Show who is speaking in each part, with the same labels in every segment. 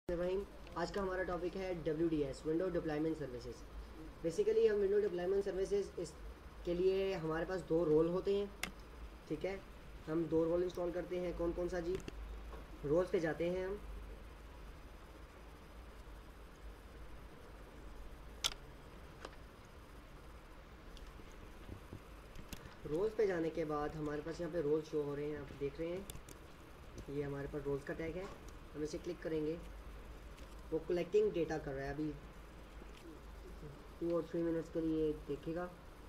Speaker 1: रहीम। आज का हमारा टॉपिक है WDS, window deployment services. Basically हम विंडो डिप्लॉयमेंट सर्विसेज इसके लिए हमारे पास दो रोल होते हैं, ठीक है। हम दो रोल इंस्टॉल करते हैं। कौन कौन सा जी? रोल्स पे जाते हैं हम। रोल्स पे जाने के बाद हमारे पास यहाँ पे रोल शो हो रहे हैं, आप देख रहे हैं। ये हमारे पास रोल्स का टैग है, हम इसे क्लिक करेंगे। वो कलेक्टिंग डेटा कर रहा है, अभी 2 और 3 मिनट्स के लिए देखेगा।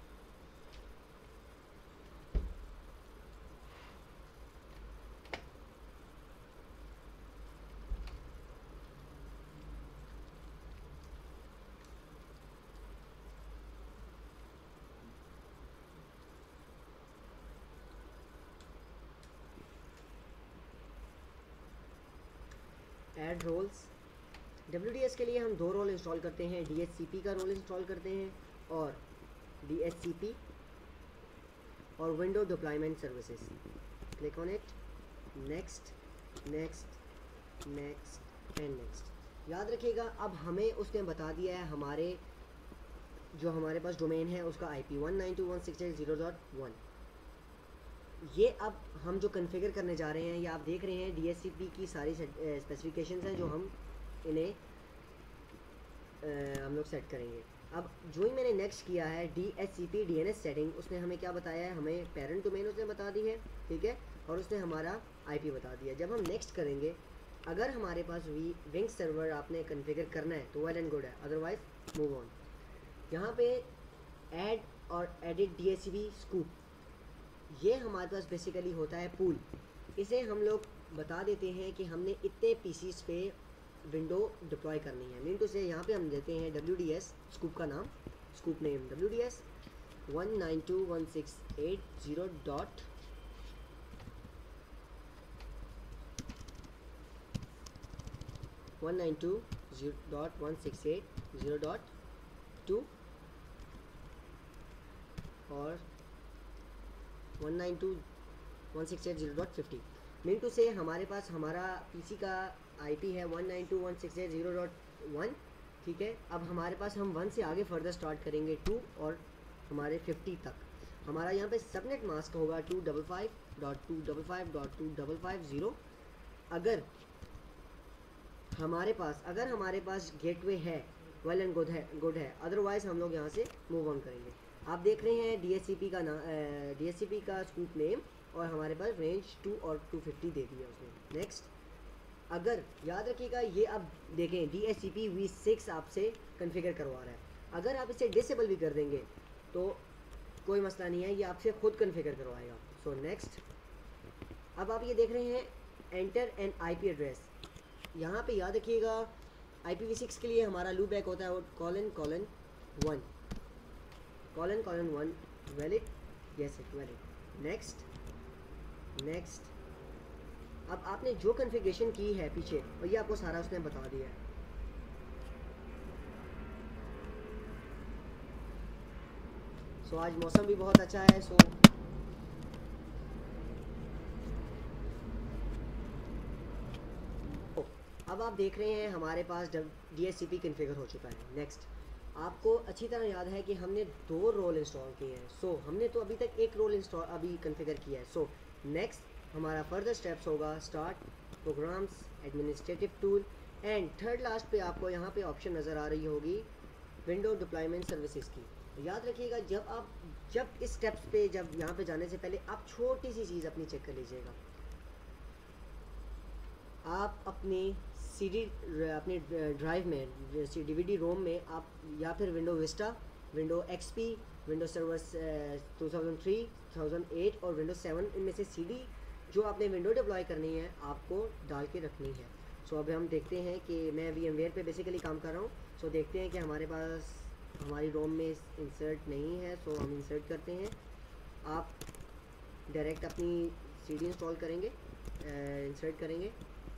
Speaker 1: Add roles. WDS के लिए हम दो रोल इंस्टॉल करते हैं, DHCP का रोल इंस्टॉल करते हैं और DHCP और window deployment services. Click on it, next next next and next. याद रखिएगा, अब हमें उसने बता दिया है हमारे जो हमारे पास डोमेन है उसका IP 192.168.0.1। ये अब हम जो कॉन्फ़िगर करने जा रहे हैं, ये आप देख रहे हैं DHCP की सारी स्पेसिफिकेशंस हैं जो हम इन्हें हम लोग सेट करेंगे। अब जो ही मैंने नेक्स्ट किया है DHCP DNS सेटिंग, उसने हमें क्या बताया है, हमें पेरेंट डोमेन उसने बता दी है, ठीक है, और उसने हमारा IP बता दिया। जब हम नेक्स्ट करेंगे, अगर हमारे पास विंग सर्वर आपने कॉन्फ़िगर करना है तो वेल एंड गुड है, अदरवाइज मूव ऑन। यहाँ पे ऐड और एडिट DHCP स्कूप, ये हमारे पास बेसिकली होता है पूल। इसे हम लोग बता देते हैं कि हमने इतने पीसीस पे विंडो डिप्लॉय करनी है। मीन टू से यहाँ पे हम देते हैं WDS स्कूप का नाम, स्कूप नेम WDS 192.168.0.2 और 192.168.0.50। मीन टू से हमारे पास हमारा पीसी का IP है 192.168.0.1, ठीक है। अब हमारे पास हम 1 से आगे फर्दर स्टार्ट करेंगे 2 और हमारे 50 तक। हमारा यहाँ पे सबनेट मास्क होगा 255.255.255.0। अगर हमारे पास गेटवे है, वेल एंड गुड है, अदरवाइज हम लोग यहाँ से मूव ऑन करेंगे। आप देख रहे हैं DHCP का स्कूप नेम और हमारे पास रेंज 2 और 250 दे दिया उसने। नेक्स्ट। अगर याद रखिएगा, ये अब देखें DHCP v6 आपसे कॉन्फ़िगर करवा रहा है। अगर आप इसे डिसेबल भी कर देंगे तो कोई मसला नहीं है, ये आपसे खुद कॉन्फ़िगर करवाएगा। So next. अब आप ये देख रहे हैं एंटर एन IP एड्रेस। यहाँ पे याद रखिएगा IPv6 के लिए हमारा लूप बैक होता है ::1 ::1 valid, yes it valid. Next. अब आपने जो कॉन्फ़िगरेशन की है पीछे, और ये आपको सारा उसने बता दिया है। सो आज मौसम भी बहुत अच्छा है। सो अब आप देख रहे हैं हमारे पास DHCP कॉन्फ़िगर हो चुका है। नेक्स्ट। आपको अच्छी तरह याद है कि हमने दो रोल इंस्टॉल किए हैं। सो हमने तो अभी तक एक रोल अभी कॉन्फ़िगर किया है। सो नेक्स्ट हमारा फर्दर स्टेप्स होगा start, programs, administrative tool and third last पे आपको यहाँ पे ऑप्शन नज़र आ रही होगी विंडो डिप्लॉयमेंट सर्विसेज की। याद रखिएगा, जब इस स्टेप्स पे यहाँ पे जाने से पहले आप छोटी सी चीज़ अपनी चेक कर लीजिएगा। आप अपने अपने ड्राइव में DVD रोम में आप या फिर window Vista, window XP, window server 2003, 2008 और विंडो 7, इनमें से CD जो आपने विंडो डिप्लॉय करनी है आपको डाल के रखनी है। सो अब हम देखते हैं कि मैं VMware पे बेसिकली काम कर रहा हूँ। सो देखते हैं कि हमारे पास हमारी रोम में इंसर्ट नहीं है। सो हम इंसर्ट करते हैं। आप डायरेक्ट अपनी CD इंस्टॉल करेंगे, इंसर्ट करेंगे।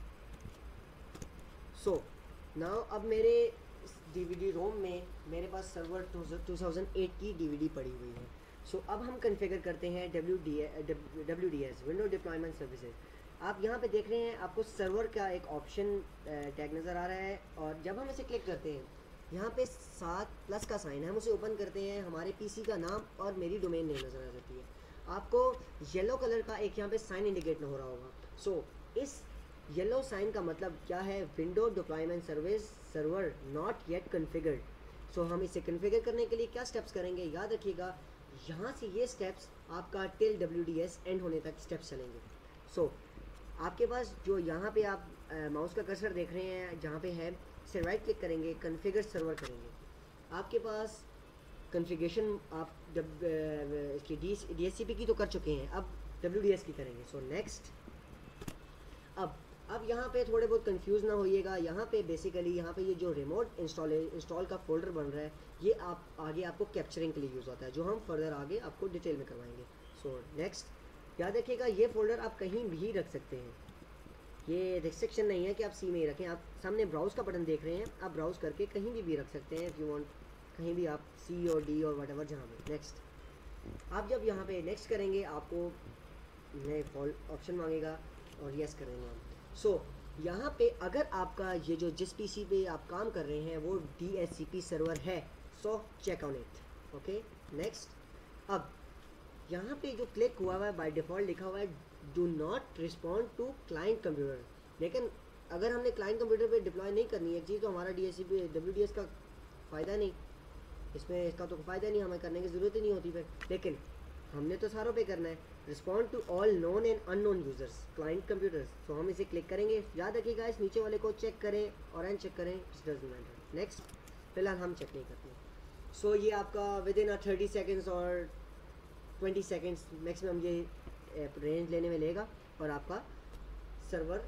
Speaker 1: सो नाउ अब मेरे DVD रोम में मेरे पास सर्वर 2008 की DVD पड़ी हुई है। सो अब हम कॉन्फ़िगर करते हैं WDS विंडो डिप्लॉयमेंट सर्विसेज। आप यहाँ पे देख रहे हैं आपको सर्वर का एक ऑप्शन टैग नज़र आ रहा है, और जब हम इसे क्लिक करते हैं यहाँ पे 7+ का साइन है, हम उसे ओपन करते हैं, हमारे पीसी का नाम और मेरी डोमेन नेम नज़र आ जाती है। आपको येलो कलर का एक यहाँ पे साइन इंडिकेट हो रहा होगा। सो इस येलो साइन का मतलब क्या है? Window deployment service server not yet configured. So हम इसे कन्फिगर करने के लिए क्या स्टेप्स करेंगे? याद रखिएगा, यहाँ से ये स्टेप्स आपका टिल WDS एंड होने तक स्टेप्स चलेंगे। सो आपके पास जो यहाँ पे आप माउस का कर्सर देख रहे हैं, जहाँ पे है, इसे राइट क्लिक करेंगे, कन्फिगर सर्वर करेंगे। आपके पास कन्फिगरेशन आप इसकी DHCP की तो कर चुके हैं, अब WDS की करेंगे। So next. अब यहाँ पे थोड़े बहुत कंफ्यूज ना होइएगा, यहाँ पे बेसिकली यहाँ पे ये जो रिमोट इंस्टॉल का फोल्डर बन रहा है, ये आप आगे आपको कैप्चरिंग के लिए यूज़ होता है, जो हम फर्दर आगे आपको डिटेल में करवाएंगे। So next. याद रखिएगा, ये फोल्डर आप कहीं भी रख सकते हैं, ये रिस्ट्रिक्शन नहीं है कि आप सी में ही रखें। आप सामने ब्राउज़ का बटन देख रहे हैं, आप ब्राउज़ करके कहीं भी रख सकते हैं इफ़ यू वांट, कहीं भी आप C और D और वट एवर जहाँ भी। नेक्स्ट। आप जब यहाँ पे नेक्स्ट करेंगे, आपको ऑप्शन मांगेगा और यस करेंगे हम। सो यहाँ पे अगर आपका ये जो जिस PC पे आप काम कर रहे हैं वो DHCP सर्वर है, so check on it. Okay next. अब यहाँ पे जो क्लिक हुआ हुआ है बाय डिफ़ॉल्ट लिखा हुआ है do not respond to client computer, लेकिन अगर हमने क्लाइंट कंप्यूटर पे डिप्लॉय नहीं करनी है चीज़, तो हमारा DHCP WDS का फ़ायदा नहीं, इसमें इसका तो फ़ायदा नहीं, हमें करने की ज़रूरत ही नहीं होती फिर। लेकिन हमने तो सारों पे करना है, respond to all known and unknown users client computers. So हम इसे क्लिक करेंगे। याद रखिएगा, इस नीचे वाले को चेक करें और एंड चेक करें, इट डजंट मैटर। नेक्स्ट। फिलहाल हम चेक नहीं करते। सो ये आपका विद इन 30 सेकेंड्स और 20 सेकेंड्स मैक्सिमम ये रेंज लेने में लेगा, और आपका सर्वर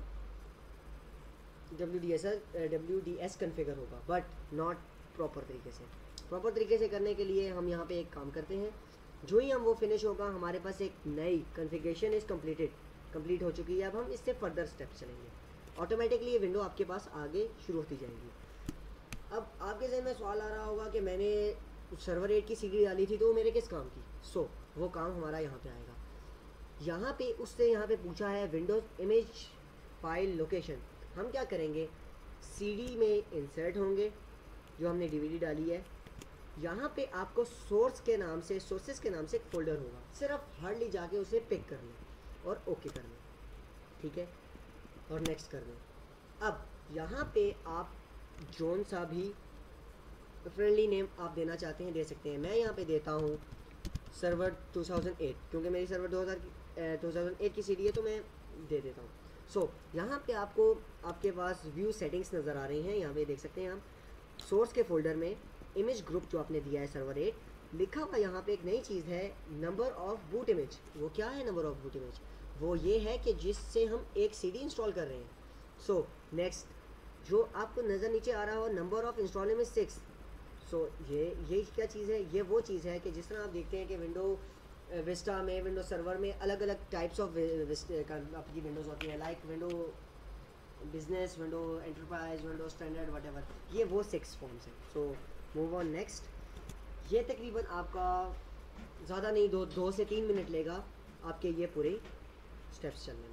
Speaker 1: WDS कन्फिगर होगा, बट नॉट प्रॉपर तरीके से। प्रॉपर तरीके से करने के लिए हम यहाँ पे एक काम करते हैं, जो ही हम वो फिनिश होगा, हमारे पास एक नई कन्फिगरेशन इज़ कंप्लीट हो चुकी है। अब हम इससे फर्दर स्टेप्स चलेंगे, ऑटोमेटिकली ये विंडो आपके पास आगे शुरू होती जाएगी। अब आपके जहन में सवाल आ रहा होगा कि मैंने सर्वर 8 की CD डाली थी, तो वो मेरे किस काम की? सो वो काम हमारा यहाँ पे आएगा। यहाँ पे उससे यहाँ पे पूछा है विंडोज़ इमेज फाइल लोकेशन। हम क्या करेंगे, CD में इंसर्ट होंगे, जो हमने DVD डाली है। यहाँ पे आपको सोर्सेस के नाम से एक फ़ोल्डर होगा, सिर्फ हार्डली जाके उसे पिक कर लें और ओके कर लें, ठीक है, और नेक्स्ट कर लें। अब यहाँ पे आप जोन सा भी फ्रेंडली नेम आप देना चाहते हैं दे सकते हैं। मैं यहाँ पे देता हूँ सर्वर 2008, क्योंकि मेरी सर्वर 2008 की CD है, तो मैं दे देता हूँ। सो यहाँ पे आपको आपके पास व्यू सेटिंग्स नज़र आ रही हैं, यहाँ पे देख सकते हैं आप। सोर्स के फोल्डर में इमेज ग्रुप जो आपने दिया है सर्वर 8, लिखा हुआ यहाँ पे एक नई चीज़ है, नंबर ऑफ बूट इमेज। वो क्या है नंबर ऑफ बूट इमेज? वो ये है कि जिससे हम एक CD इंस्टॉल कर रहे हैं। सो नेक्स्ट, जो आपको नज़र नीचे आ रहा हो number of install image 6। So ये क्या चीज़ है? ये वो चीज़ है कि जिस तरह आप देखते हैं कि विंडो विस्टा में, विंडो सर्वर में अलग अलग टाइप्स ऑफ आपकी विंडोज़ होती हैं, like window business, window enterprise, window standard, whatever, ये वो 6 फॉर्म्स हैं। So move on next. ये तकरीबन आपका ज़्यादा नहीं 2 से 3 मिनट लेगा आपके ये पूरे स्टेप्स चलने में।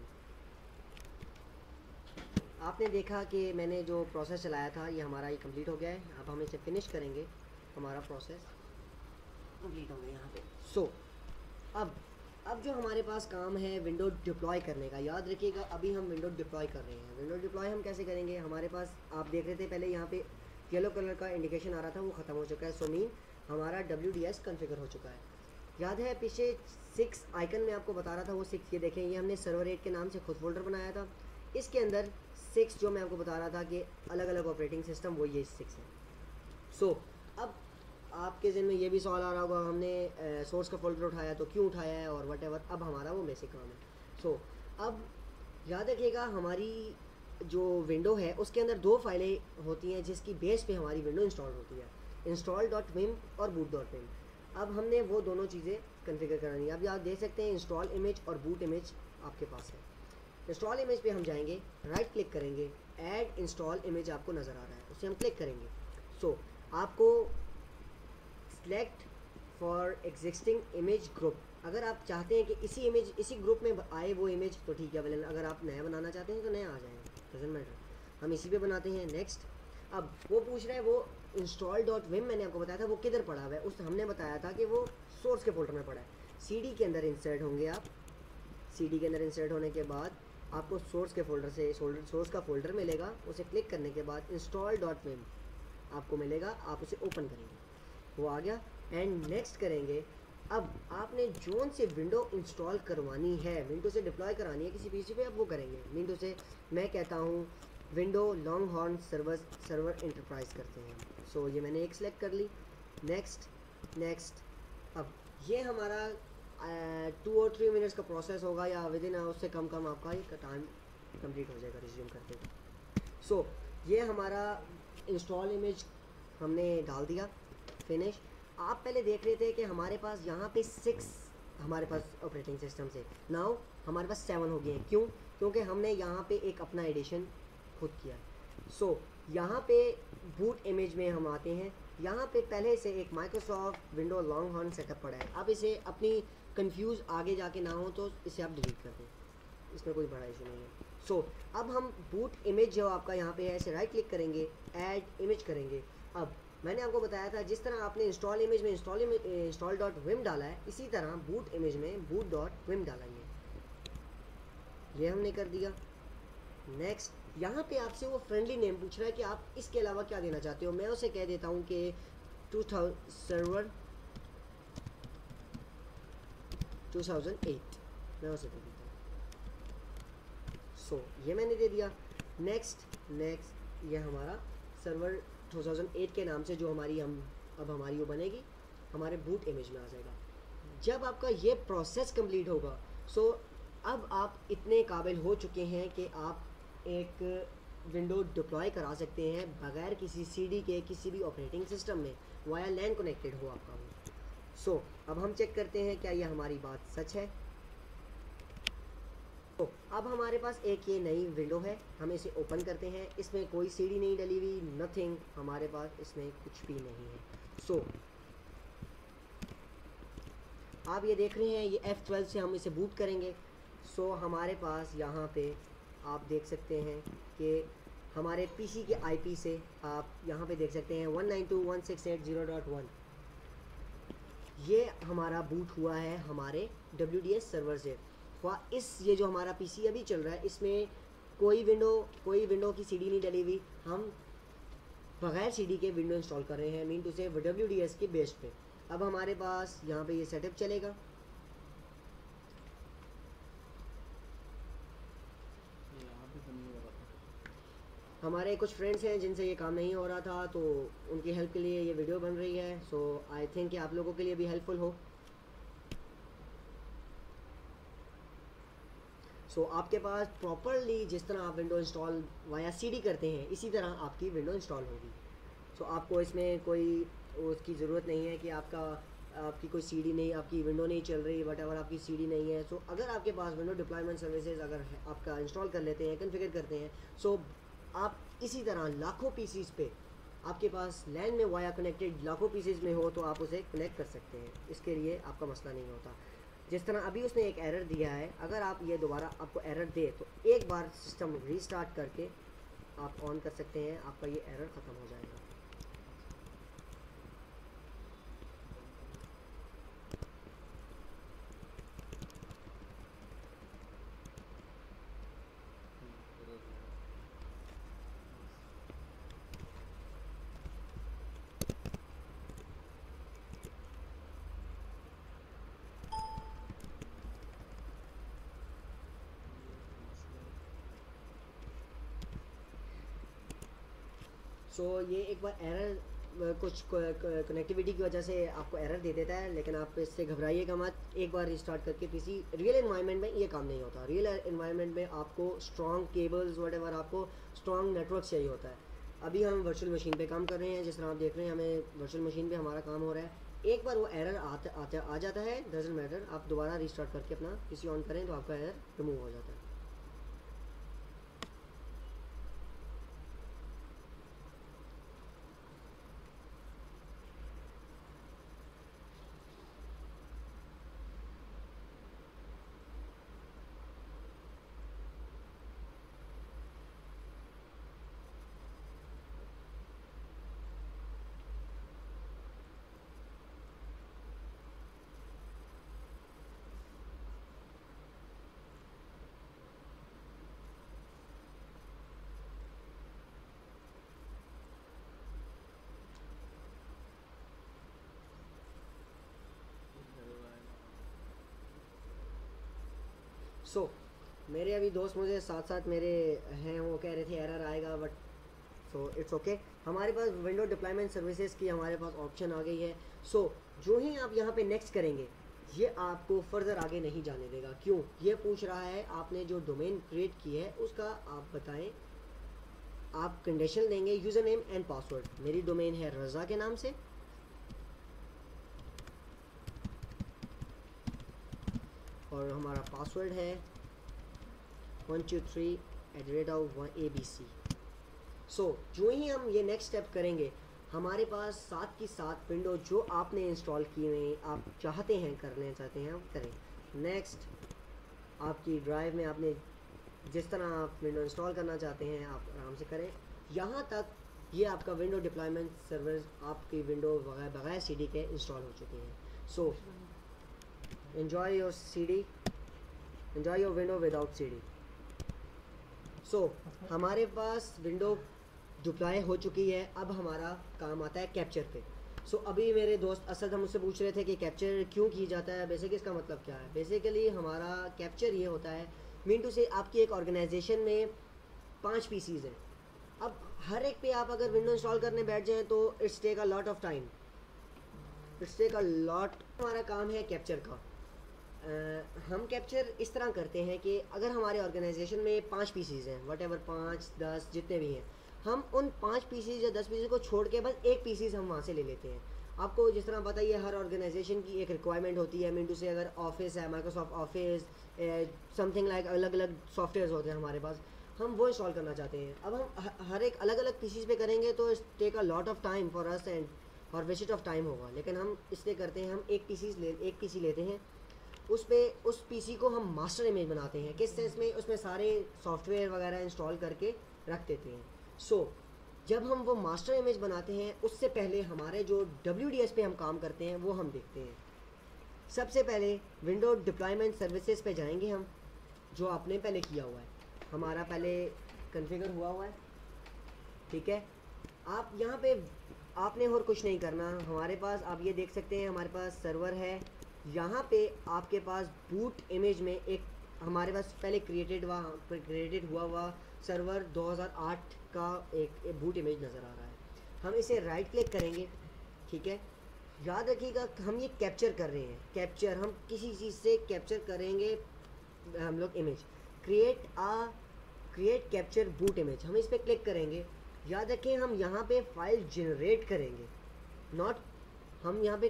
Speaker 1: आपने देखा कि मैंने जो प्रोसेस चलाया था ये हमारा ये कंप्लीट हो गया है। अब हम इसे फिनिश करेंगे, हमारा प्रोसेस कंप्लीट हो गया यहाँ पे। सो अब जो हमारे पास काम है विंडो डिप्लॉय करने का, याद रखिएगा अभी हम विंडो डिप्लॉय कर रहे हैं। विंडो डिप्लॉय हम कैसे करेंगे? हमारे पास आप देख रहे थे पहले यहाँ पे येलो कलर का इंडिकेशन आ रहा था, वो ख़त्म हो चुका है। सो मीन हमारा WDS कॉन्फ़िगर हो चुका है। याद है पीछे 6 आइकन में आपको बता रहा था, वो 6 ये देखें, ये हमने सर्वर 8 के नाम से खुद फोल्डर बनाया था। इसके अंदर 6 जो मैं आपको बता रहा था कि अलग अलग ऑपरेटिंग सिस्टम, वो ये 6 है। सो अब आपके ज़हन में ये भी सवाल आ रहा होगा, हमने सोर्स का फोल्डर उठाया तो क्यों उठाया है और वट एवर। अब हमारा वो बेसिक काम है। सो अब याद रखिएगा हमारी जो विंडो है उसके अंदर 2 फाइलें होती हैं जिसकी बेस पे हमारी विंडो इंस्टॉल होती है, install.vim और boot.vim। अब हमने वो दोनों चीज़ें कॉन्फ़िगर करानी है। अब आप देख सकते हैं इंस्टॉल इमेज और बूट इमेज आपके पास है। इंस्टॉल इमेज पे हम जाएंगे, राइट क्लिक करेंगे, ऐड इंस्टॉल इमेज आपको नज़र आ रहा है, उसे हम क्लिक करेंगे। सो आपको select for existing image group अगर आप चाहते हैं कि इसी ग्रुप में आए वो इमेज तो ठीक है, वरना अगर आप नया बनाना चाहते हैं तो नया आ जाएगा, डजंट मैटर। हम इसी पे बनाते हैं। नेक्स्ट, अब वो पूछ रहा है वो इंस्टॉल डॉट विम, मैंने आपको बताया था वो किधर पड़ा हुआ है, उस हमने बताया था कि वो सोर्स के फोल्डर में पड़ा है। CD के अंदर इंसर्ट होंगे आप। CD के अंदर इंसर्ट होने के बाद आपको सोर्स के फोल्डर से सोर्स का फोल्डर मिलेगा, उसे क्लिक करने के बाद इंस्टॉल डॉट विम आपको मिलेगा, आप उसे ओपन करेंगे, वो आ गया। एंड नेक्स्ट करेंगे। अब आपने जोन से विंडो इंस्टॉल करवानी है, विंडो से डिप्लॉय करानी है किसी पीसी पे, अब वो करेंगे। विंडो से मैं कहता हूँ window Longhorn server enterprise करते हैं। सो ये मैंने एक सेलेक्ट कर ली। नेक्स्ट। अब ये हमारा 2 और 3 मिनट्स का प्रोसेस होगा, या विद इन उससे कम आपका ये टाइम कंप्लीट हो जाएगा रिज्यूम करते। सो ये हमारा इंस्टॉल इमेज हमने डाल दिया, फिनिश। आप पहले देख रहे थे कि हमारे पास यहाँ पे 6 हमारे पास ऑपरेटिंग सिस्टम से, नाउ हमारे पास 7 हो गए हैं। क्यों? क्योंकि हमने यहाँ पे एक अपना एडिशन खुद किया। सो यहाँ पे बूट इमेज में हम आते हैं, यहाँ पे पहले से एक Microsoft window Longhorn setup पड़ा है। अब इसे अपनी कंफ्यूज आगे जाके ना हो तो इसे आप डिलीट कर दें, इसमें कोई बड़ा इशू नहीं है। सो अब हम बूट इमेज जो आपका यहाँ पे है, इसे राइट क्लिक करेंगे, ऐड इमेज करेंगे। अब मैंने आपको बताया था जिस तरह आपने इंस्टॉल इमेज में इंस्टॉल डॉट विम डाला है, इसी तरह बूट इमेज में बूट डॉट विम डालेंगे। ये हमने कर दिया। नेक्स्ट, यहाँ पे आपसे वो फ्रेंडली नेम पूछ रहा है कि आप इसके अलावा क्या देना चाहते हो। मैं उसे कह देता हूँ कि 2000 सर्वर 2008 मैं उसे दे देता हूँ। सो ये मैंने दे दिया। नेक्स्ट ये हमारा सर्वर 2008 के नाम से जो हमारी वो बनेगी, हमारे बूट इमेज में आ जाएगा। जब आपका ये प्रोसेस कंप्लीट होगा, सो अब आप इतने काबिल हो चुके हैं कि आप एक विंडो डिप्लॉय करा सकते हैं बगैर किसी CD के किसी भी ऑपरेटिंग सिस्टम में, वाया लैन कनेक्टेड हो आपका वो। सो अब हम चेक करते हैं क्या ये हमारी बात सच है। तो अब हमारे पास एक ये नई विंडो है, हम इसे ओपन करते हैं। इसमें कोई CD नहीं डली हुई, नथिंग, हमारे पास इसमें कुछ भी नहीं है। सो आप ये देख रहे हैं, ये F12 से हम इसे बूट करेंगे। सो हमारे पास यहाँ पे आप देख सकते हैं कि हमारे PC के IP से आप यहाँ पे देख सकते हैं 192.168.0.1, ये हमारा बूट हुआ है हमारे WDS सर्वर से। ये जो हमारा PC अभी चल रहा है, इसमें कोई विंडो की CD नहीं डली हुई, हम बगैर CD के विंडो इंस्टॉल कर रहे हैं, मीन टू से WDS के बेस पे। अब हमारे पास यहाँ पे ये सेटअप चलेगा। हमारे कुछ फ्रेंड्स हैं जिनसे ये काम नहीं हो रहा था, तो उनकी हेल्प के लिए ये वीडियो बन रही है। सो आई थिंक कि आप लोगों के लिए भी हेल्पफुल हो। सो आपके पास प्रॉपरली जिस तरह आप विंडो इंस्टॉल वाया CD करते हैं, इसी तरह आपकी विंडो इंस्टॉल होगी। सो आपको इसमें कोई उसकी ज़रूरत नहीं है कि आपकी कोई CD नहीं, आपकी विंडो नहीं चल रही, वटएवर आपकी CD नहीं है। सो अगर आपके पास विंडो डिप्लॉयमेंट सर्विसेज अगर आपका इंस्टॉल कर लेते हैं, कन्फिगर करते हैं, सो आप इसी तरह लाखों पीसीज पे आपके पास लैन में वाया कनेक्टेड लाखों पीसीज में हो तो आप उसे कनेक्ट कर सकते हैं, इसके लिए आपका मसला नहीं होता। जिस तरह अभी उसने एक एरर दिया है, अगर आप ये दोबारा आपको एरर दे तो एक बार सिस्टम रीस्टार्ट करके आप ऑन कर सकते हैं, आपका ये एरर ख़त्म हो जाएगा। सो ये एक बार एरर कुछ कनेक्टिविटी की वजह से आपको एरर दे देता है, लेकिन आप इससे घबराइएगा मत। एक बार रिस्टार्ट करके PC रियल एनवायरनमेंट में ये काम नहीं होता। रियल एनवायरनमेंट में आपको स्ट्रॉन्ग केबल्स वटेवर, आपको स्ट्रॉन्ग नेटवर्क चाहिए होता है। अभी हम वर्चुअल मशीन पे काम कर रहे हैं, जिस तरह आप देख रहे हैं हमें वर्चुअल मशीन पे हमारा काम हो रहा है। एक बार वो एरर आ जाता है, डजंट मैटर, आप दोबारा रिस्टार्ट करके अपना PC ऑन करें तो आपका एरर रिमूव हो जाता है। सो मेरे अभी दोस्त मुझे साथ साथ मेरे हैं, वो कह रहे थे एरर आएगा, बट सो इट्स ओके। हमारे पास विंडो डिप्लॉयमेंट सर्विसेज की हमारे पास ऑप्शन आ गई है। सो जो ही आप यहाँ पे नेक्स्ट करेंगे, ये आपको फर्दर आगे नहीं जाने देगा। क्यों? ये पूछ रहा है आपने जो डोमेन क्रिएट की है उसका आप बताएं, आप कंडीशन देंगे यूज़र नेम एंड पासवर्ड। मेरी डोमेन है रज़ा के नाम से, और हमारा पासवर्ड है 123@ABC। सो जो ही हम ये नेक्स्ट स्टेप करेंगे, हमारे पास साथ की साथ विंडो जो आपने इंस्टॉल किए हुए आप चाहते हैं करना चाहते हैं आप करें। नेक्स्ट आपकी ड्राइव में आपने जिस तरह आप विंडो इंस्टॉल करना चाहते हैं आप आराम से करें। यहाँ तक ये आपका विंडो डिप्लॉयमेंट सर्वर आपकी विंडो बगैर CD के इंस्टॉल हो चुकी हैं। So enjoy your CD, enjoy your window without CD। So हमारे पास विंडो डिप्लॉय हो चुकी है। अब हमारा काम आता है कैप्चर पे। सो अभी मेरे दोस्त असद हम मुझसे पूछ रहे थे कि कैप्चर क्यों की जाता है, बेसिकली इसका मतलब क्या है। बेसिकली हमारा कैप्चर ये होता है, मीन टू से आपकी एक ऑर्गेनाइजेशन में 5 PCs हैं। अब हर एक पे आप अगर विंडो इंस्टॉल करने बैठ जाएं तो it's take a lot of time, it's take a lot. हमारा काम है कैप्चर का। हम कैप्चर इस तरह करते हैं कि अगर हमारे ऑर्गेनाइजेशन में 5 PCs हैं, वट एवर 5, 10 जितने भी हैं, हम उन 5 PCs या 10 PCs को छोड़ के बस एक PCs हम वहाँ से ले लेते हैं। आपको जिस तरह पता ही है हर ऑर्गेनाइजेशन की एक रिक्वायरमेंट होती है। मीन टू से अगर ऑफिस है, माइक्रोसॉफ्ट ऑफिस, समथिंग लाइक अलग अलग सॉफ्टवेयर होते हैं हमारे पास, हम वो इंस्टॉल करना चाहते हैं। अब हम हर एक अलग अलग PCs पे करेंगे तो take a lot of time for us and और वेस्ट ऑफ टाइम होगा। लेकिन हम इसलिए करते हैं, हम एक PC लेते हैं, उस PC को हम मास्टर इमेज बनाते हैं। किस सेंस में? उसमें सारे सॉफ्टवेयर वगैरह इंस्टॉल करके रख देते हैं। सो जब हम वो मास्टर इमेज बनाते हैं उससे पहले हमारे जो WDS पे हम काम करते हैं वो हम देखते हैं। सबसे पहले विंडो डिप्लॉयमेंट सर्विसेज पे जाएंगे हम, जो आपने पहले किया हुआ है, हमारा पहले कॉन्फ़िगर हुआ है, ठीक है। आप यहाँ पे आपने और कुछ नहीं करना। हमारे पास आप ये देख सकते हैं हमारे पास सर्वर है। यहाँ पे आपके पास बूट इमेज में एक हमारे पास पहले क्रिएटेड हुआ सर्वर 2008 का एक बूट इमेज नज़र आ रहा है। हम इसे राइट क्लिक करेंगे, ठीक है। याद रखिएगा हम ये कैप्चर कर रहे हैं, कैप्चर हम किसी चीज़ से कैप्चर करेंगे हम लोग image. Create capture boot image, हम इस पर क्लिक करेंगे। याद रखें हम यहाँ पे फाइल जनरेट करेंगे, नॉट हम यहाँ पे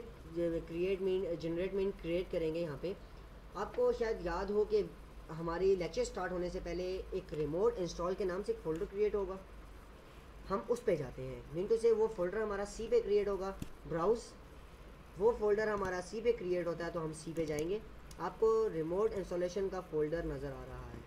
Speaker 1: जनरेट मीन क्रिएट करेंगे। यहाँ पे आपको शायद याद हो कि हमारी लेक्चर स्टार्ट होने से पहले एक रिमोट इंस्टॉल के नाम से एक फ़ोल्डर क्रिएट होगा, हम उस पे जाते हैं। मीन टू से वो फ़ोल्डर हमारा C पे क्रिएट होगा। ब्राउज़, वो फ़ोल्डर हमारा C पे क्रिएट होता है तो हम C पे जाएंगे। आपको रिमोट इंस्टॉलेशन का फ़ोल्डर नज़र आ रहा है,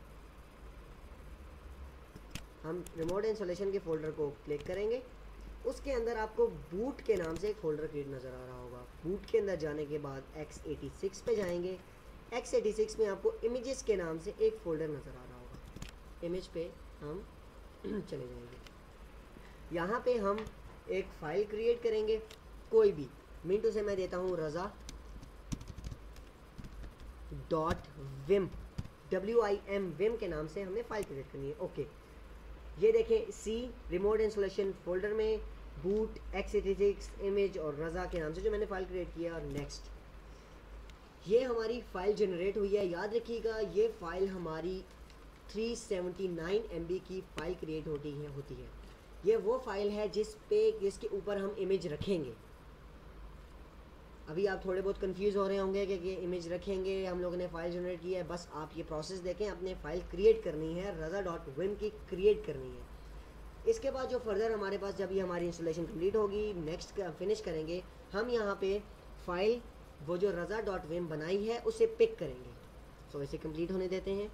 Speaker 1: हम रिमोट इंस्टॉलेशन के फ़ोल्डर को क्लिक करेंगे। उसके अंदर आपको बूट के नाम से एक फ़ोल्डर क्रिएट नज़र आ रहा होगा। बूट के अंदर जाने के बाद x86 पे जाएंगे। x86 में आपको इमेजेस के नाम से एक फ़ोल्डर नज़र आ रहा होगा, इमेज पे हम चले जाएंगे। यहाँ पे हम एक फ़ाइल क्रिएट करेंगे कोई भी। मिनटू से मैं देता हूँ रज़ा .vim, WIM विम के नाम से हमने फ़ाइल क्रिएट करनी है। ओके, ये देखें C रिमोट इंस्टॉलेशन फ़ोल्डर में बूट x86 इमेज और रज़ा के नाम से जो मैंने फ़ाइल क्रिएट किया। और नेक्स्ट, ये हमारी फ़ाइल जनरेट हुई है। याद रखिएगा ये फ़ाइल हमारी 379 MB की फ़ाइल क्रिएट होती है। ये वो फ़ाइल है जिसके ऊपर हम इमेज रखेंगे। अभी आप थोड़े बहुत कंफ्यूज हो रहे होंगे कि इमेज रखेंगे, हम लोगों ने फ़ाइल जनरेट की है। बस आप ये प्रोसेस देखें, अपने फ़ाइल क्रिएट करनी है, raza.vim की क्रिएट करनी है। इसके बाद जो फर्दर हमारे पास जब ये हमारी इंस्टॉलेशन कंप्लीट होगी, नेक्स्ट फिनिश करेंगे, हम यहाँ पे फ़ाइल वो जो raza.vim बनाई है उसे पिक करेंगे। सो इसे कंप्लीट होने देते हैं।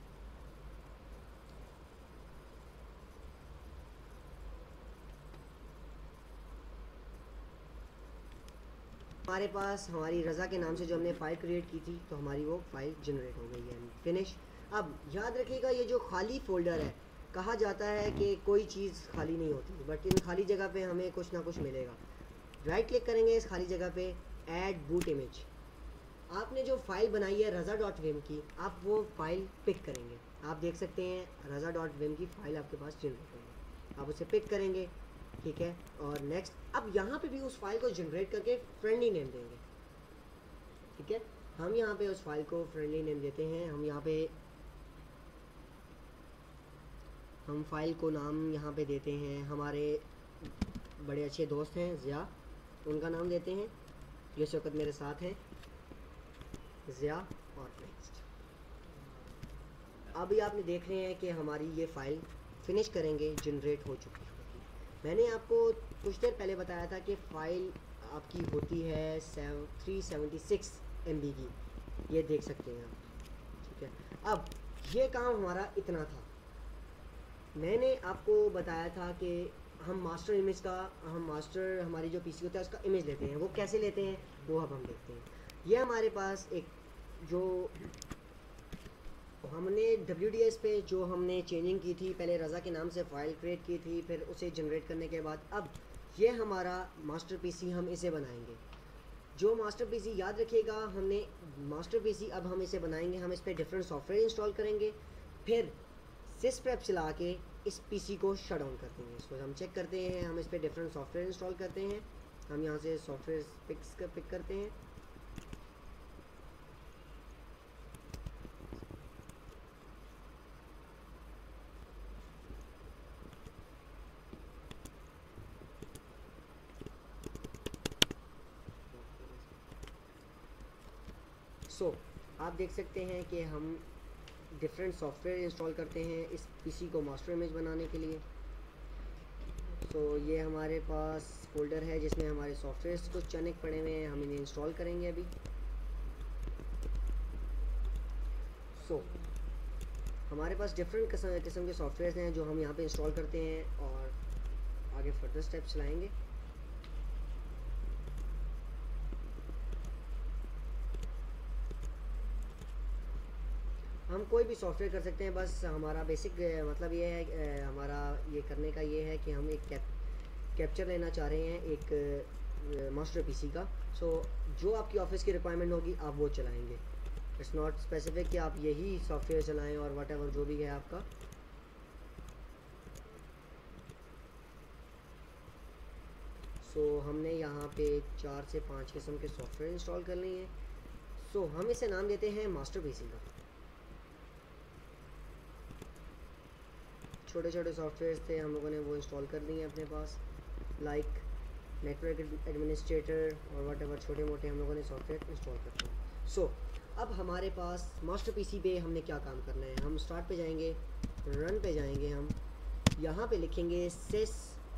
Speaker 1: हमारे पास हमारी रज़ा के नाम से जो हमने फ़ाइल क्रिएट की थी तो हमारी वो फ़ाइल जनरेट हो गई है, फिनिश। अब याद रखिएगा ये जो खाली फ़ोल्डर है, कहा जाता है कि कोई चीज़ खाली नहीं होती, बट इन खाली जगह पे हमें कुछ ना कुछ मिलेगा। राइट क्लिक करेंगे इस खाली जगह पे, ऐड बूट इमेज। आपने जो फाइल बनाई है रज़ा डॉट विम की, आप वो फाइल पिक करेंगे। आप देख सकते हैं रज़ा डॉट विम की फ़ाइल आपके पास जनरेट होगी, आप उसे पिक करेंगे, ठीक है। और नेक्स्ट, अब यहाँ पे भी उस फाइल को जनरेट करके फ्रेंडली नेम देंगे, ठीक है। हम यहाँ पे उस फाइल को फ्रेंडली नेम देते हैं। हम यहाँ पे हम फाइल को नाम यहाँ पे देते हैं, हमारे बड़े अच्छे दोस्त हैं ज़िया, उनका नाम देते हैं, जो इस वक्त मेरे साथ हैं, ज़िया। और नेक्स्ट, अभी आपने देख रहे हैं कि हमारी ये फ़ाइल फिनिश करेंगे जनरेट हो चुकी होगी। मैंने आपको कुछ देर पहले बताया था कि फ़ाइल आपकी होती है 376 MB की, ये देख सकते हैं आप, ठीक है। अब ये काम हमारा इतना था। मैंने आपको बताया था कि हम मास्टर इमेज का, हम मास्टर हमारी जो पीसी होता है उसका इमेज लेते हैं। वो कैसे लेते हैं वो अब हम देखते हैं। ये हमारे पास एक जो हमने WDS पे जो हमने चेंजिंग की थी, पहले रज़ा के नाम से फ़ाइल क्रिएट की थी, फिर उसे जनरेट करने के बाद अब ये हमारा मास्टर पीसी हम इसे बनाएंगे। जो मास्टर पीसी याद रखिएगा, हमने मास्टर पीसी अब हम इसे बनाएंगे, हम इस पर डिफरेंट सॉफ्टवेयर इंस्टॉल करेंगे, फिर सिसप्रेप चला के इस पीसी को शट डाउन कर देंगे। इसको हम चेक करते हैं, हम इस पर डिफरेंट सॉफ्टवेयर इंस्टॉल करते हैं। हम यहाँ से सॉफ्टवेयर पिक करते हैं। आप देख सकते हैं कि हम डिफरेंट सॉफ्टवेयर इंस्टॉल करते हैं इस पीसी को मास्टर इमेज बनाने के लिए। ये हमारे पास फोल्डर है जिसमें हमारे सॉफ्टवेयर्स कुछ चंद पड़े हुए हैं, हम इन्हें इंस्टॉल करेंगे अभी। हमारे पास डिफरेंट किस्म के सॉफ्टवेयर्स हैं जो हम यहाँ पे इंस्टॉल करते हैं और आगे फर्दर स्टेप्स चलाएंगे। हम कोई भी सॉफ्टवेयर कर सकते हैं, बस हमारा बेसिक मतलब ये है, हमारा ये करने का ये है कि हम एक कैप्चर लेना चाह रहे हैं एक मास्टर पीसी का। जो आपकी ऑफिस की रिक्वायरमेंट होगी आप वो चलाएंगे। इट्स नॉट स्पेसिफिक कि आप यही सॉफ्टवेयर चलाएं और व्हाटएवर जो भी है आपका। हमने यहाँ पे 4 से 5 किस्म के सॉफ्टवेयर इंस्टॉल कर लिए हैं। हम इसे नाम देते हैं मास्टर पीसी का। छोटे छोटे सॉफ्टवेयर थे, हम लोगों ने वो इंस्टॉल कर लिए अपने पास, लाइक नेटवर्क एडमिनिस्ट्रेटर और व्हाटएवर छोटे मोटे हम लोगों ने सॉफ्टवेयर इंस्टॉल कर लिए। अब हमारे पास मास्टर पीसी पे हमने क्या काम करना है। हम स्टार्ट पे जाएंगे, रन पे जाएंगे, हम यहाँ पे लिखेंगे सिस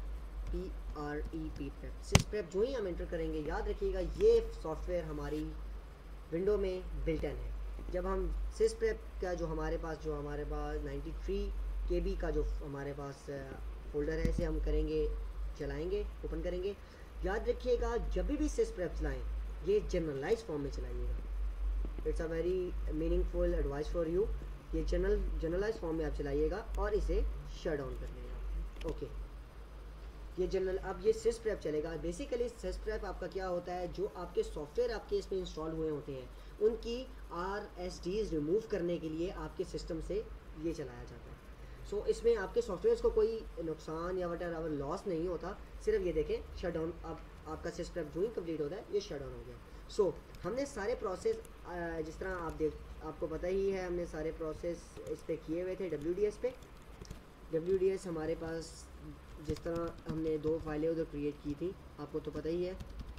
Speaker 1: PREP सिसप्रेप। जो ही हम एंटर करेंगे, याद रखिएगा ये सॉफ्टवेयर हमारी विंडो में बिल्टन है। जब हम सिसप्रेप का जो हमारे पास 93 KB का जो हमारे पास फोल्डर है, इसे हम करेंगे, चलाएंगे, ओपन करेंगे। याद रखिएगा जब भी सिसप्रेप चलाएं ये जनरलाइज फॉर्म में चलाइएगा। It's a very meaningful advice for you. ये जनरलाइज फॉर्म में आप चलाइएगा और इसे शट डाउन कर लेगा। ओके, ये जनरल, अब ये सिसप्रेप चलेगा। बेसिकली सिसप्रेप आपका क्या होता है, जो आपके सॉफ्टवेयर आपके इसमें इंस्टॉल हुए होते हैं उनकी RSDs रिमूव करने के लिए आपके सिस्टम से ये चलाया जाता है। इसमें आपके सॉफ्टवेयर्स को कोई नुकसान या वटएवर लॉस नहीं होता। सिर्फ ये देखें शट डाउन, अब आपका सिसप्रेप जो ही कंप्लीट होता है ये शट डाउन हो गया। हमने सारे प्रोसेस, जिस तरह आपको पता ही है, हमने सारे प्रोसेस इस पर किए हुए थे WDS पे। WDS हमारे पास, जिस तरह हमने 2 फाइलें उधर क्रिएट की थी, आपको तो पता ही है।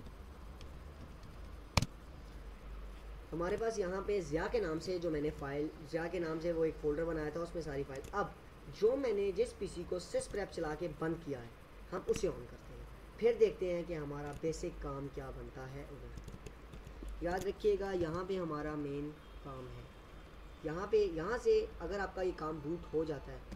Speaker 1: हमारे पास यहाँ पे ज़िया के नाम से जो मैंने फ़ाइल, ज़िया के नाम से वो एक फ़ोल्डर बनाया था, उसमें सारी फाइल। अब जो मैंने जिस पीसी को सिसप्रेप चला के बंद किया है, हम उसे ऑन करते हैं, फिर देखते हैं कि हमारा बेसिक काम क्या बनता है उधर। याद रखिएगा यहाँ पे हमारा मेन काम है। यहाँ से अगर आपका ये काम बूट हो जाता है,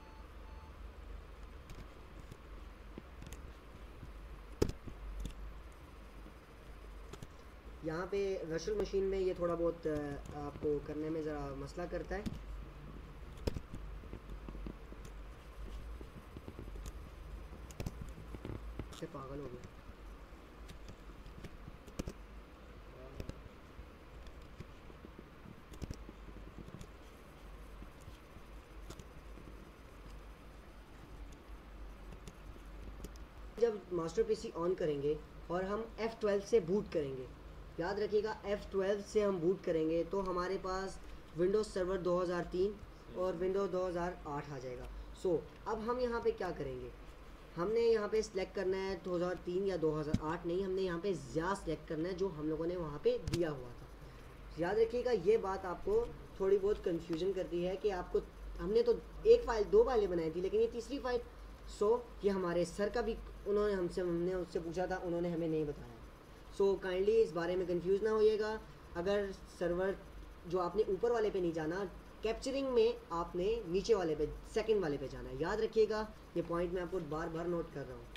Speaker 1: यहाँ पे वर्चुअल मशीन में ये थोड़ा बहुत आपको करने में ज़रा मसला करता है। पागल हो गया। जब मास्टर पीसी ऑन करेंगे और हम F12 से बूट करेंगे, याद रखिएगा F12 से हम बूट करेंगे तो हमारे पास विंडोज़ सर्वर 2003 और विंडोज़ 2008 आ जाएगा। सो अब हम यहाँ पे क्या करेंगे, हमने यहाँ पे सिलेक्ट करना है 2003 या 2008 नहीं, हमने यहाँ पे ज़्यादा सिलेक्ट करना है जो हम लोगों ने वहाँ पे दिया हुआ था। याद रखिएगा ये बात आपको थोड़ी बहुत कन्फ्यूजन करती है कि आपको, हमने तो एक फ़ाइल 2 फाइलें बनाई थी लेकिन ये तीसरी फाइल, सो ये हमारे सर का भी हमने उससे पूछा था, उन्होंने हमें नहीं बताया। सो काइंडली इस बारे में कंफ्यूज ना होइएगा। अगर सर्वर जो आपने ऊपर वाले पे नहीं जाना, कैप्चरिंग में आपने नीचे वाले पे, सेकंड वाले पे जाना है। याद रखिएगा ये पॉइंट मैं आपको बार बार नोट कर रहा हूँ।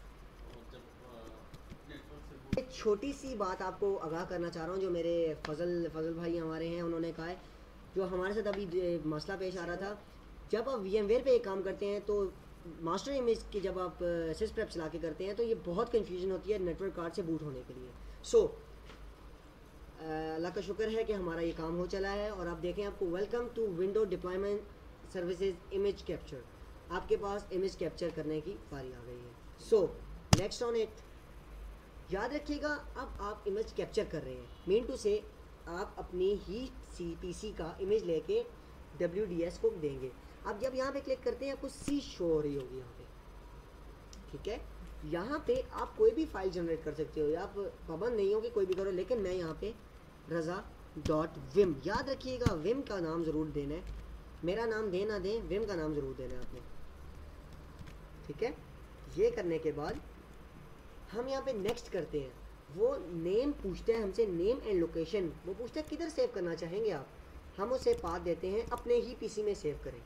Speaker 1: एक छोटी सी बात आपको आगाह करना चाह रहा हूँ, जो मेरे फजल भाई हमारे हैं, उन्होंने कहा है, जो हमारे साथ अभी मसला पेश आ रहा था, जब आप VMware पे एक काम करते हैं तो मास्टर इमेज की जब आप सिस्प्रेप चला के करते हैं तो ये बहुत कन्फ्यूजन होती है नेटवर्क कार्ड से बूट होने के लिए। सो अल्लाह का शुक्र है कि हमारा ये काम हो चला है और आप देखें आपको welcome to window deployment services image capture, आपके पास इमेज कैप्चर करने की बारी आ गई है। सो नेक्स्ट ऑन इट, याद रखिएगा अब आप इमेज कैप्चर कर रहे हैं, मीन टू से आप अपनी ही PC का इमेज लेके WDS को देंगे। अब जब यहाँ पे क्लिक करते हैं आपको C शो हो रही होगी यहाँ पे, ठीक है। यहाँ पे आप कोई भी फाइल जनरेट कर सकते हो, आप पाबंद नहीं हो कि कोई भी करो, लेकिन मैं यहाँ पे raza.vim, याद रखिएगा विम का नाम ज़रूर देना है, मेरा नाम दे ना दें, विम का नाम ज़रूर देना है आपने, ठीक है। ये करने के बाद हम यहाँ पे नेक्स्ट करते हैं, वो नेम पूछता है हमसे, नेम एंड लोकेशन, वो पूछता है किधर सेव करना चाहेंगे आप, हम उसे पाथ देते हैं अपने ही PC में सेव करें।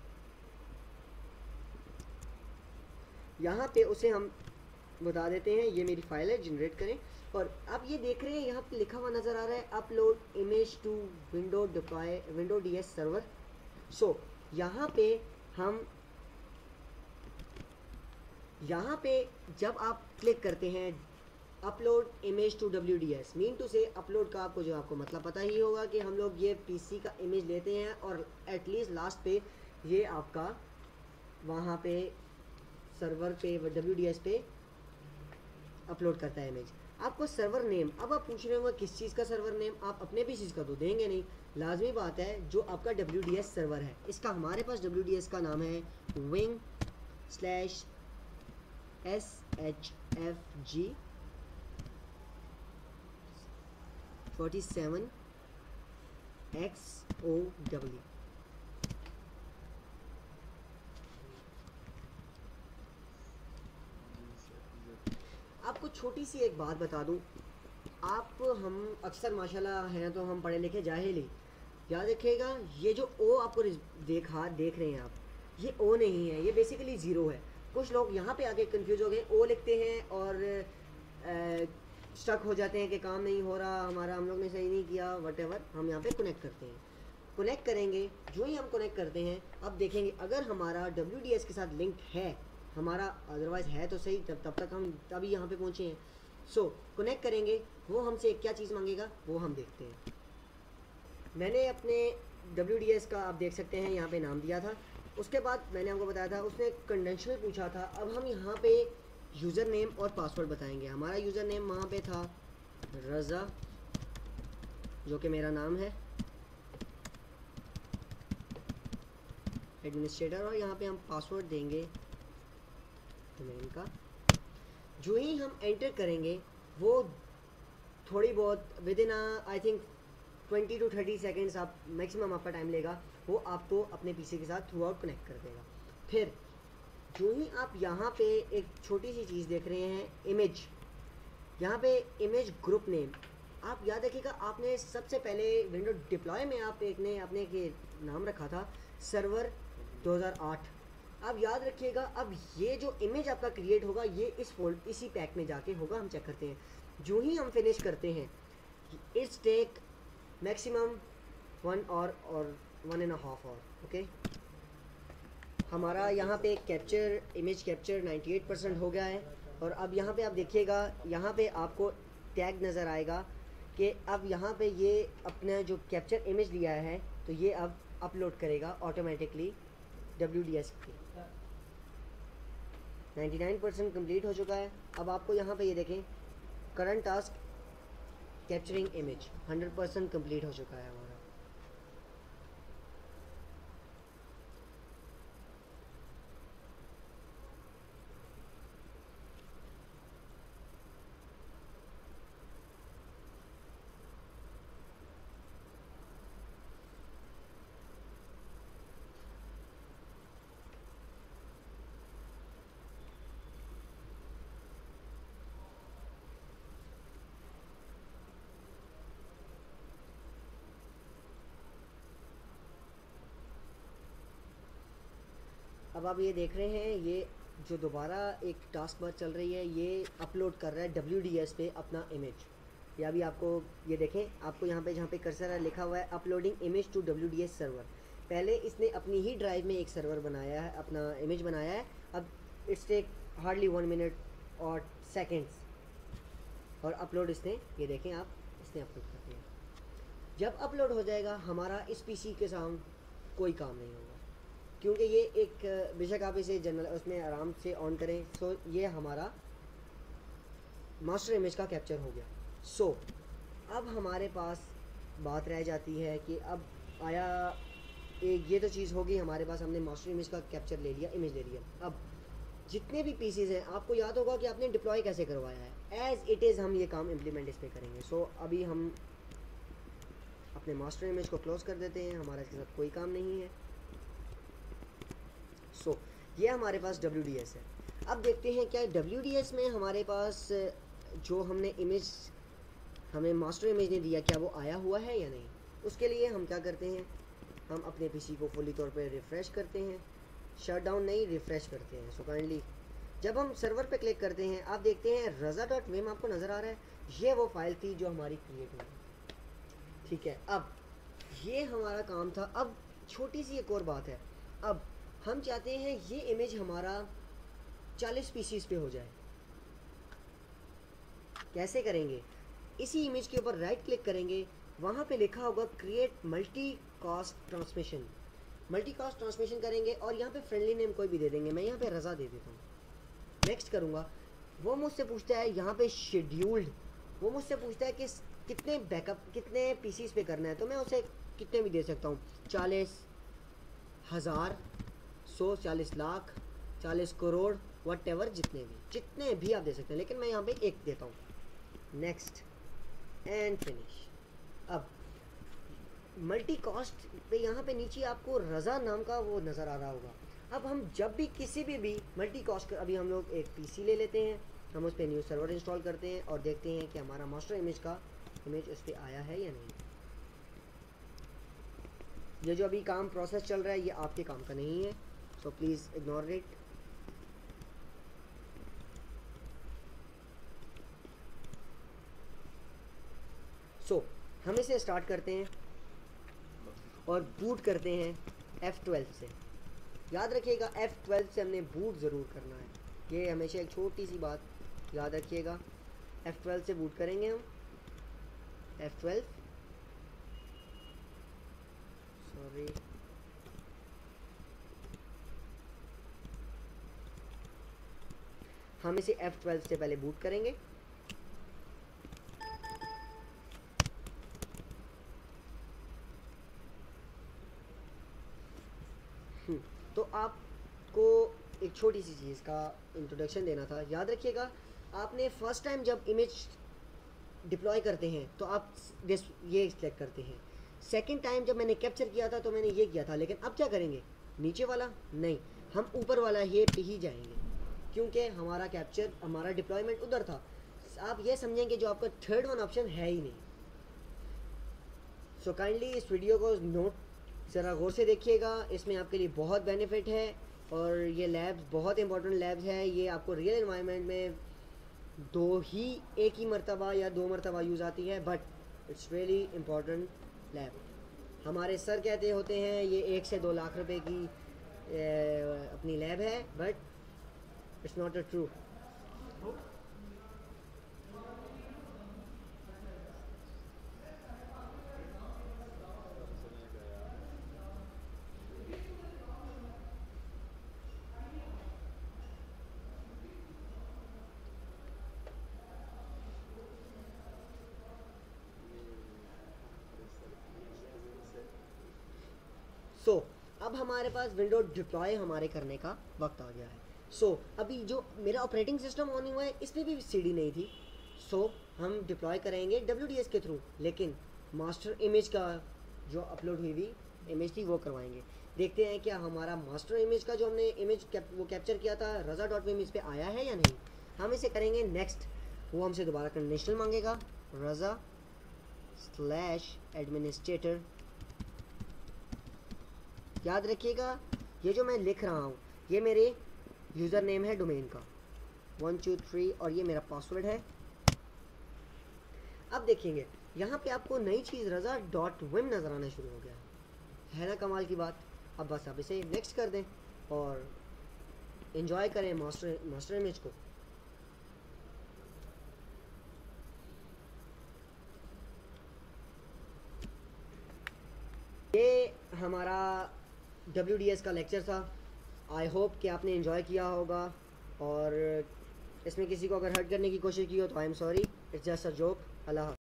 Speaker 1: यहाँ पे उसे हम बता देते हैं ये मेरी फाइल है, जनरेट करें। और आप ये देख रहे हैं यहाँ पे लिखा हुआ नज़र आ रहा है upload image to window DS server. So यहाँ पे जब आप क्लिक करते हैं upload image to WDS, mean to से अपलोड का आपको मतलब पता ही होगा कि हम लोग ये PC का इमेज लेते हैं और एटलीस्ट लास्ट पे ये आपका वहाँ पे सर्वर पे WDS पे अपलोड करता है इमेज। आपको सर्वर नेम, अब आप पूछ रहे होंगे किस चीज़ का सर्वर नेम, आप अपने PC का तो देंगे नहीं, लाजमी बात है जो आपका WDS सर्वर है, इसका हमारे पास WDS का नाम है wing/shfg 47 XOW। आपको छोटी सी एक बात बता दूं, हम अक्सर माशाल्लाह हैं तो हम पढ़े लिखे जाहिल ही, याद रखिएगा ये जो ओ आपको देख रहे हैं आप, ये ओ नहीं है, ये बेसिकली ज़ीरो है। कुछ लोग यहाँ पे आके कंफ्यूज हो गए, ओ लिखते हैं और स्टक हो जाते हैं कि काम नहीं हो रहा हमारा, हम लोग ने सही नहीं किया, वटेवर। हम यहाँ पे कनेक्ट करते हैं, कनेक्ट करेंगे, जो ही हम कनेक्ट करते हैं अब देखेंगे अगर हमारा WDS के साथ लिंक है हमारा, अदरवाइज़ है तो सही, तब तक हम तभी यहाँ पे पहुँचे हैं। सो कनेक्ट करेंगे, वो हमसे क्या चीज़ मांगेगा वो हम देखते हैं। मैंने अपने WDS का आप देख सकते हैं यहाँ पे नाम दिया था, उसके बाद मैंने आपको बताया था उसने कंडेंशनल पूछा था। अब हम यहाँ पे यूज़र नेम और पासवर्ड बताएंगे। हमारा यूज़र नेम वहाँ पे था रज़ा, जो कि मेरा नाम है एडमिनिस्ट्रेटर, और यहाँ पे हम पासवर्ड देंगे डोमेन का। जो ही हम एंटर करेंगे वो थोड़ी बहुत within I think 20 to 30 seconds आप मैक्सिमम आपका टाइम लेगा, वो आपको अपने PC के साथ थ्रू आउट कनेक्ट कर देगा। फिर जो ही आप यहाँ पे एक छोटी सी चीज़ देख रहे हैं इमेज, यहाँ पे इमेज ग्रुप नेम, आप याद रखिएगा आपने सबसे पहले विंडो डिप्लॉय में आप एक ने अपने के नाम रखा था सर्वर 2008। अब याद रखिएगा अब ये जो इमेज आपका क्रिएट होगा ये इसी पैक में जाके होगा। हम चेक करते हैं, जो ही हम फिनिश करते हैं इट्स टेक मैक्सिमम 1 और 1.5 आवर। ओके, हमारा यहाँ पे इमेज कैप्चर 98% हो गया है। और अब यहाँ पे आप देखिएगा, यहाँ पे आपको टैग नज़र आएगा कि अब यहाँ पे ये अपना जो कैप्चर इमेज लिया है तो ये अब अपलोड करेगा ऑटोमेटिकली WDS पे। 99% कंप्लीट हो चुका है। अब आपको यहाँ पे ये देखें, current task capturing image 100% complete हो चुका है हमारा। अब आप ये देख रहे हैं, ये जो दोबारा एक टास्क बार चल रही है, ये अपलोड कर रहा है WDS पे अपना इमेज। या अभी आपको ये देखें, आपको यहाँ पे जहाँ पे कर्सर है लिखा हुआ है uploading image to WDS server. पहले इसने अपनी ही ड्राइव में एक सर्वर बनाया है, अपना इमेज बनाया है। अब इट्स टेक हार्डली 1 मिनट और सेकेंड्स, और अपलोड इसने, ये देखें आप, इसने अपलोड कर दिया। जब अपलोड हो जाएगा हमारा इस PC के साथ कोई काम नहीं होगा, क्योंकि ये एक, बेशक आप इसे जनरल उसमें आराम से ऑन करें। सो ये हमारा मास्टर इमेज का कैप्चर हो गया। सो अब हमारे पास बात रह जाती है कि अब आया एक, ये तो चीज़ होगी हमारे पास, हमने मास्टर इमेज का कैप्चर ले लिया, इमेज ले लिया। अब जितने भी पीसीज हैं, आपको याद होगा कि आपने डिप्लॉय कैसे करवाया है, एज़ इट इज़ हम ये काम इम्प्लीमेंट इस पर करेंगे। सो अभी हम अपने मास्टर इमेज को क्लोज कर देते हैं, हमारा इसके साथ कोई काम नहीं है। सो ये हमारे पास WDS है। अब देखते हैं क्या WDS में हमारे पास जो हमने इमेज, हमें मास्टर इमेज ने दिया, क्या वो आया हुआ है या नहीं। उसके लिए हम क्या करते हैं, हम अपने PC को फुली तौर पे रिफ़्रेश करते हैं, शट डाउन नहीं, रिफ़्रेश करते हैं। सो काइंडली जब हम सर्वर पे क्लिक करते हैं, आप देखते हैं raza.vim आपको नज़र आ रहा है, ये वो फाइल थी जो हमारी क्रिएट हुई। ठीक है, अब ये हमारा काम था। अब छोटी सी एक और बात है, अब हम चाहते हैं ये इमेज हमारा 40 पीसीस पे हो जाए। कैसे करेंगे, इसी इमेज के ऊपर राइट क्लिक करेंगे, वहाँ पे लिखा होगा create multi cast transmission. Multi cast transmission करेंगे और यहाँ पे फ्रेंडली नेम कोई भी दे देंगे, मैं यहाँ पे रज़ा दे देता हूँ। नेक्स्ट करूँगा, वो मुझसे पूछता है यहाँ पे शेड्यूल्ड, वो मुझसे पूछता है कि कितने बैकअप, कितने पीसीस पे करना है, तो मैं उसे कितने भी दे सकता हूँ, 40,000, 100, 40 लाख, 40 करोड़, वट एवर, जितने भी आप दे सकते हैं, लेकिन मैं यहाँ पे एक देता हूँ। Next and finish. अब मल्टी कॉस्ट पे यहाँ पे नीचे आपको रज़ा नाम का वो नज़र आ रहा होगा। अब हम जब भी किसी भी मल्टी कॉस्ट, अभी हम लोग एक PC ले लेते हैं, हम उस पर न्यू सर्वर इंस्टॉल करते हैं और देखते हैं कि हमारा मास्टर इमेज का इमेज उस पर आया है या नहीं। ये जो अभी काम प्रोसेस चल रहा है, ये आपके काम का नहीं है, so please ignore it. So हम इसे स्टार्ट करते हैं और बूट करते हैं F12 से। याद रखिएगा F12 से हमने बूट ज़रूर करना है, ये हमेशा एक छोटी सी बात याद रखिएगा। F12 से बूट करेंगे हम, F12, सॉरी, हम इसे F12 से पहले बूट करेंगे। तो आपको एक छोटी सी चीज़ का इंट्रोडक्शन देना था। याद रखिएगा, आपने फर्स्ट टाइम जब इमेज डिप्लॉय करते हैं तो आप ये सिलेक्ट करते हैं। सेकंड टाइम जब मैंने कैप्चर किया था तो मैंने ये किया था, लेकिन अब क्या करेंगे, नीचे वाला नहीं, हम ऊपर वाला ये पे ही जाएंगे, क्योंकि हमारा कैप्चर, हमारा डिप्लॉयमेंट उधर था। आप ये समझेंगे जो आपका थर्ड वन ऑप्शन है ही नहीं। सो काइंडली इस वीडियो को नोट ज़रा गौर से देखिएगा, इसमें आपके लिए बहुत बेनिफिट है और ये लैब्स बहुत इंपॉर्टेंट लैब्स हैं। ये आपको रियल एनवायरनमेंट में एक ही मरतबा या 2 मरतबा यूज़ आती है, but it's really important lab. हमारे सर कहते होते हैं ये 1 से 2 लाख रुपए की अपनी लैब है, but it's not a true. अब हमारे पास विंडो डिप्लॉय हमारे करने का वक्त आ गया है। अभी जो मेरा ऑपरेटिंग सिस्टम ऑन हुआ है इसमें भी सीडी नहीं थी। हम डिप्लॉय करेंगे WDS के थ्रू, लेकिन मास्टर इमेज का जो अपलोड हुई हुई इमेज थी वो करवाएंगे। देखते हैं क्या हमारा मास्टर इमेज का जो हमने इमेज वो कैप्चर किया था raza.vim इस पे आया है या नहीं। हम इसे करेंगे नेक्स्ट। वो हमसे दोबारा कंडीशनल मांगेगा, raza/administrator। याद रखिएगा ये जो मैं लिख रहा हूँ ये मेरे यूज़र नेम है डोमेन का 1 2 3 और ये मेरा पासवर्ड है। अब देखेंगे यहाँ पे आपको नई चीज़ raza.vim नज़र आना शुरू हो गया है ना, कमाल की बात। अब बस आप इसे नेक्स्ट कर दें और एंजॉय करें मास्टर इमेज को। ये हमारा WDS का लेक्चर था। आई होप कि आपने एंजॉय किया होगा, और इसमें किसी को अगर हर्ट करने की कोशिश की हो तो I am sorry, it's just a joke. Allah.